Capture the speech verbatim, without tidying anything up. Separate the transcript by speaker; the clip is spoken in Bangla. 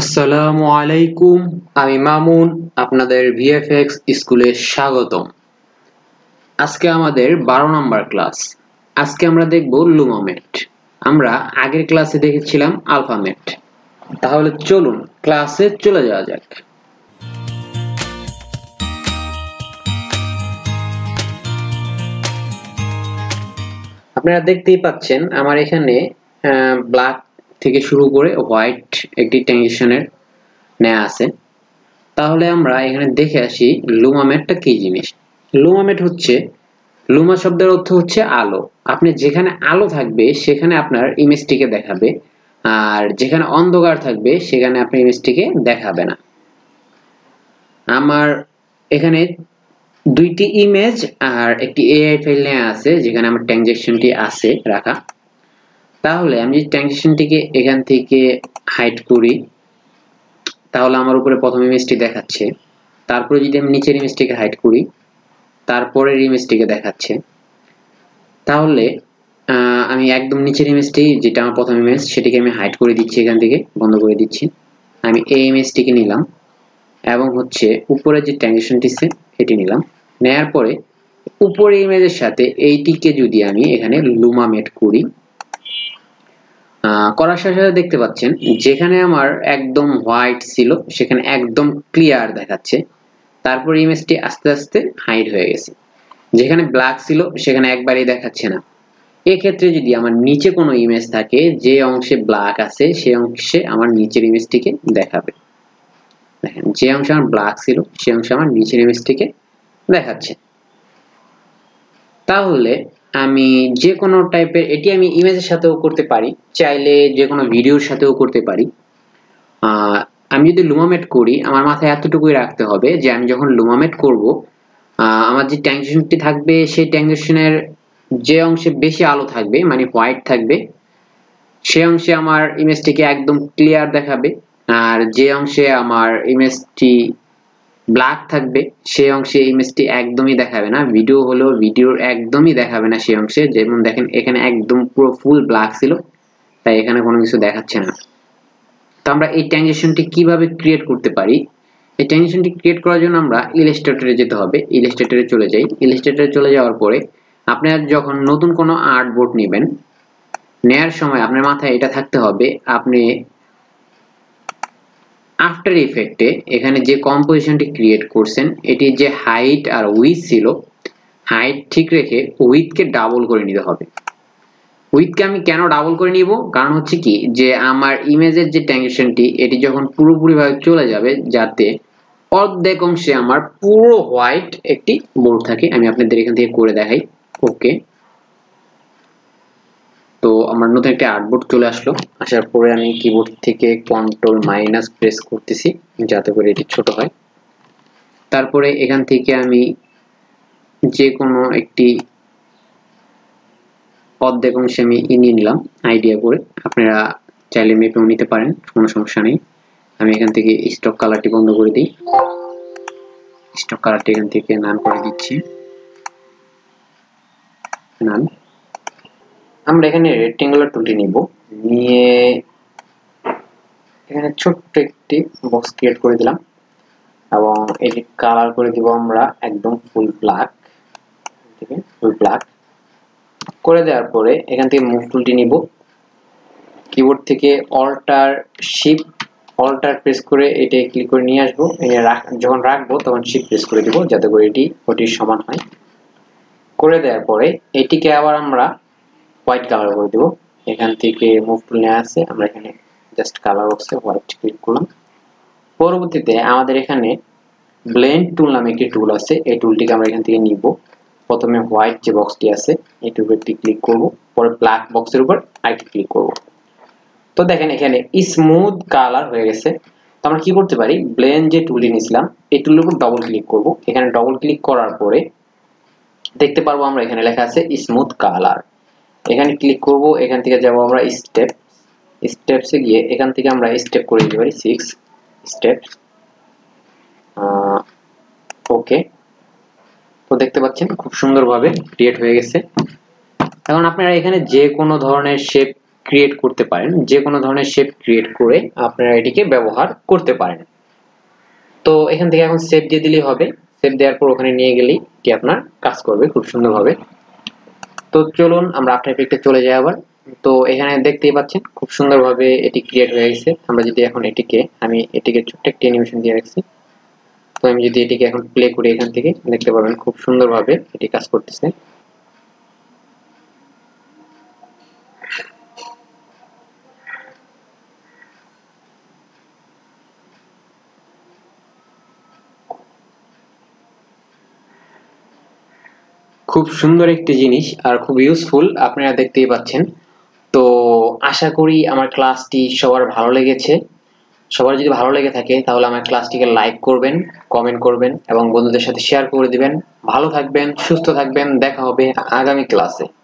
Speaker 1: আসসালামু আলাইকুম, আমি মামুন আপনাদের ভিএফএক্স স্কুলে স্বাগতম। আজকে আমাদের বারো নম্বর ক্লাস। আজকে আমরা দেখব লুমামেট। আমরা আগের ক্লাসে দেখেছিলাম আলফামেট। তাহলে চলুন ক্লাসে চলে যাওয়া যাক। আপনারা দেখতেই পাচ্ছেন আমার এখানে ব্ল্যাক থেকে শুরু করে হোয়াইট একটি ট্রানজিশনের নেওয়া আছে। তাহলে আমরা এখানে দেখে আসি লুমামেটটা কি জিনিস। লুমামেট হচ্ছে, লুমা শব্দের অর্থ হচ্ছে আলো। আপনি যেখানে আলো থাকবে সেখানে আপনার ইমেজটিকে দেখাবে, আর যেখানে অন্ধকার থাকবে সেখানে আপনার ইমেজটিকে দেখাবে না। আমার এখানে দুইটি ইমেজ আর একটি এআই ফাইল নেওয়া আছে যেখানে আমার ট্রানজেকশনটি আছে রাখা। তাহলে আমি যদি ট্রানজেকশনটিকে এখান থেকে হাইড করি তাহলে আমার উপরে প্রথম ইমেজটি দেখাচ্ছে। তারপরে যদি আমি নিচের ইমেজটিকে হাইড করি তারপরের ইমেজটিকে দেখাচ্ছে। তাহলে আমি একদম নিচের ইমেজটি যেটা আমার প্রথম ইমেজ সেটিকে আমি হাইড করে দিচ্ছি, এখান থেকে বন্ধ করে দিচ্ছি। আমি এই ইমেজটিকে নিলাম এবং হচ্ছে উপরে যে ট্রানজিশনটি আছে এটি নিলাম। নেয়ার পরে উপরে ইমেজের সাথে এইটিকে যদি আমি এখানে লুমামেট করি, করার সাথে সাথে দেখতে পাচ্ছেন যেখানে আমার একদম হোয়াইট ছিল সেখানে একদম ক্লিয়ার দেখাচ্ছে। তারপর ইমেজটি আস্তে আস্তে হাইড হয়ে গেছে। যেখানে ব্ল্যাক ছিল সেখানে একবারই দেখাচ্ছে না। এক্ষেত্রে যদি আমার নিচে কোনো ইমেজ থাকে যে অংশে ব্ল্যাক আছে সেই অংশে আমার নিচের ইমেজটিকে দেখাবে। দেখেন যে অংশে আমার ব্ল্যাক ছিল সেই অংশে আমার নিচের ইমেজটিকে দেখাচ্ছে। তাহলে আমি যে কোনো টাইপের, এটি আমি ইমেজের সাথেও করতে পারি, চাইলে যে কোনো ভিডিওর সাথেও করতে পারি। আমি যদি লুমামেট করি আমার মাথায় এতটুকুই রাখতে হবে যে আমি যখন লুমামেট করব আমার যে ট্রানজিশনটি থাকবে সেই ট্রানজিশনের যে অংশে বেশি আলো থাকবে মানে হোয়াইট থাকবে সেই অংশে আমার ইমেজটিকে একদম ক্লিয়ার দেখাবে, আর যে অংশে আমার ইমেজটি ব্ল্যাক থাকবে সেই অংশে ইমেজটি একদমই দেখাবে না। ভিডিও হলো ভিডিওর একদমই দেখাবে না সেই অংশে। যেমন দেখেন এখানে একদম পুরো ফুল ব্ল্যাক ছিল তাই এখানে কোনো কিছু দেখাচ্ছে না। তো আমরা এই ট্রানজিশনটি কিভাবে ক্রিয়েট করতে পারি? এই ট্রানজিশনটি ক্রিয়েট করার জন্য আমরা ইলাস্ট্রেটরে যেতে হবে। ইলাস্ট্রেটরে চলে যাই। ইলাস্ট্রেটরে চলে যাওয়ার পরে আপনারা যখন নতুন কোনো আর্টবোর্ড নেবেন, নেয়ার সময় আপনার মাথায় এটা থাকতে হবে আপনি আফটার ইফেক্টে এখানে যে কম্পোজিশনটি ক্রিয়েট করছেন এটি যে হাইট আর উইথ ছিল, হাইট ঠিক রেখে উইথকে ডাবল করে নিতে হবে। উইথকে আমি কেন ডাবল করে নিব? কারণ হচ্ছে কি যে আমার ইমেজের যে ট্রানজিশনটি এটি যখন পুরোপুরিভাবে চলে যাবে যাতে অর্ধেক অংশে আমার পুরো হোয়াইট একটি বোর্ড থাকে। আমি আপনাদের এখান থেকে করে দেখাই। ওকে, তো আমার নতুন একটা আর্টবোর্ড চলে আসলো। আসার পরে আমি কিবোর্ড থেকে কন্ট্রোল মাইনাস প্রেস করতেছি যাতে করে এটি ছোট হয়। তারপরে এখান থেকে আমি যে কোনো একটি অর্ধেক অংশে আমি নিয়ে নিলাম আইডিয়া করে। আপনারা চাইলে মেপেও নিতে পারেন, কোনো সমস্যা নেই। আমি এখান থেকে স্টক কালারটি বন্ধ করে দিই। স্টক কালারটি এখান থেকে নান করে দিচ্ছি, নান। আমরা এখানে রেক্টেঙ্গুলার টুলটি নিব, নিয়ে এখানে ছোট্ট একটি বক্স ক্রিয়েট করে দিলাম এবং এটি কালার করে দিব আমরা একদম ফুল ব্ল্যাক, থেকে ফুল ব্ল্যাক করে দেওয়ার পরে এখান থেকে মুভ টুলটি নিব। কিবোর্ড থেকে অল্টার শিফট অল্টার প্রেস করে এটা ক্লিক করে নিয়ে আসবো। যখন রাখবো তখন শিফট প্রেস করে দিব যাতে করে এটি ওটির সমান হয়। করে দেওয়ার পরে এটিকে আবার আমরা হোয়াইট কালার করে দেব। এখান থেকে মুভ টুল নিয়ে আসছে, আমরা এখানে জাস্ট কালার বক্সে হোয়াইট ক্লিক করলাম। পরবর্তীতে আমাদের এখানে ব্লেন্ড টুল নামে একটি টুল আছে, এই টুলটিকে আমরা এখান থেকে নিব। প্রথমে হোয়াইট যে বক্সটি আছে এটির উপর একটি ক্লিক করব, পরে ব্ল্যাক বক্সের উপর আরেকটি ক্লিক করব। তো দেখেন এখানে স্মুথ কালার হয়ে গেছে। তো আমরা কি করতে পারি, ব্লেন্ড যে টুলটি নিয়েছিলাম এই টুলের উপর ডবল ক্লিক করব। এখানে ডবল ক্লিক করার পরে দেখতে পারবো আমরা এখানে লেখা আছে স্মুথ কালার। এখানে ক্লিক করব, এখান থেকে যাব আমরা স্টেপ, স্টেপসে গিয়ে এখান থেকে আমরা স্টেপ করে দিতে পারি সিক্স স্টেপ। ওকে, তো দেখতে পাচ্ছেন খুব সুন্দরভাবে ক্রিয়েট হয়ে গেছে। এখন আপনারা এখানে যে কোনো ধরনের শেপ ক্রিয়েট করতে পারেন, যে কোনো ধরনের শেপ ক্রিয়েট করে আপনারা এটিকে ব্যবহার করতে পারেন। তো এখান থেকে এখন সেভ দিয়ে দিলেই হবে। সেভ দেওয়ার পর ওখানে নিয়ে গেলেই এটি আপনার কাজ করবে খুব সুন্দরভাবে। তো চলুন আমরা আফটার ইফেক্টে চলে যাই আবার। তো এখানে দেখতেই পাচ্ছেন খুব সুন্দরভাবে এটি ক্রিয়েট হয়ে গেছে। আমরা যদি এখন এটিকে আমি এটিকে ছোট্ট একটি অ্যানিমেশন দিয়ে রাখছি, তো আমি যদি এটিকে এখন প্লে করি এখান থেকে দেখতে পাবেন খুব সুন্দরভাবে এটি কাজ করতেছে। খুব সুন্দর একটি জিনিস আর খুব ইউজফুল, আপনারা দেখতেই পাচ্ছেন। তো আশা করি আমার ক্লাসটি সবার ভালো লেগেছে। সবার যদি ভালো লেগে থাকে তাহলে আমার ক্লাসটিকে লাইক করবেন, কমেন্ট করবেন এবং বন্ধুদের সাথে শেয়ার করে দিবেন। ভালো থাকবেন, সুস্থ থাকবেন, দেখা হবে আগামী ক্লাসে।